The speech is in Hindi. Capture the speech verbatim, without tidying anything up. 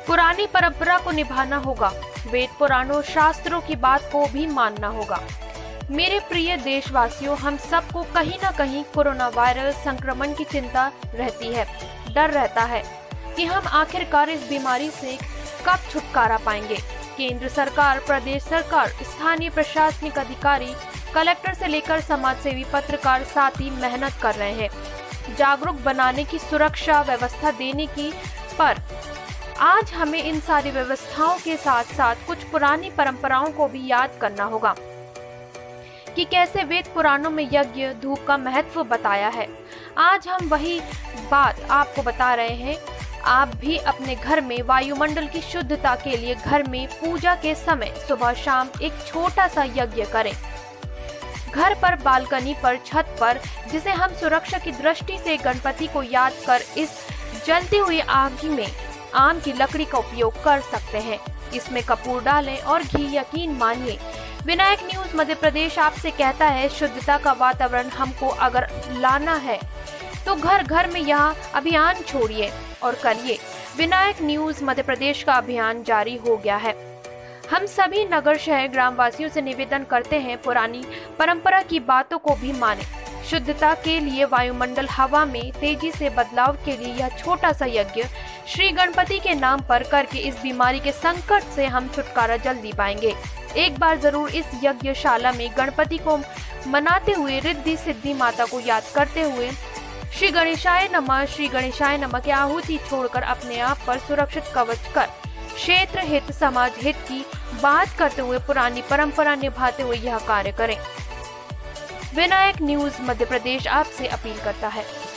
पुरानी परंपरा को निभाना होगा, वेद पुराणों शास्त्रों की बात को भी मानना होगा। मेरे प्रिय देशवासियों, हम सबको कहीं न कहीं कोरोना वायरस संक्रमण की चिंता रहती है। डर रहता है कि हम आखिरकार इस बीमारी से कब छुटकारा पाएंगे। केंद्र सरकार, प्रदेश सरकार, स्थानीय प्रशासनिक अधिकारी, कलेक्टर से लेकर समाजसेवी, पत्रकार साथी मेहनत कर रहे हैं जागरूक बनाने की, सुरक्षा व्यवस्था देने की। पर आज हमें इन सारी व्यवस्थाओं के साथ साथ कुछ पुरानी परंपराओं को भी याद करना होगा कि कैसे वेद पुराणों में यज्ञ धूप का महत्व बताया है। आज हम वही बात आपको बता रहे हैं। आप भी अपने घर में वायुमंडल की शुद्धता के लिए घर में पूजा के समय सुबह शाम एक छोटा सा यज्ञ करें। घर पर, बालकनी पर, छत पर, जिसे हम सुरक्षा की दृष्टि से गणपति को याद कर इस जलती हुई आग में आम की लकड़ी का उपयोग कर सकते हैं। इसमें कपूर डालें और घी। यकीन मानिए, विनायक न्यूज मध्य प्रदेश आपसे कहता है, शुद्धता का वातावरण हमको अगर लाना है तो घर घर में यह अभियान छोड़िए और करिए। विनायक न्यूज मध्य प्रदेश का अभियान जारी हो गया है। हम सभी नगर शहर ग्रामवासियों से निवेदन करते हैं, पुरानी परंपरा की बातों को भी माने। शुद्धता के लिए, वायुमंडल हवा में तेजी से बदलाव के लिए यह छोटा सा यज्ञ श्री गणपति के नाम पर करके इस बीमारी के संकट से हम छुटकारा जल्दी पाएंगे। एक बार जरूर इस यज्ञशाला में गणपति को मनाते हुए, रिद्धि सिद्धि माता को याद करते हुए श्री गणेशाय नमः, श्री गणेशाय नमः की आहुति छोड़कर अपने आप पर सुरक्षित कवच कर क्षेत्र हित, समाज हित की बात करते हुए पुरानी परंपरा निभाते हुए यह कार्य करें। विनायक न्यूज मध्य प्रदेश आपसे अपील करता है।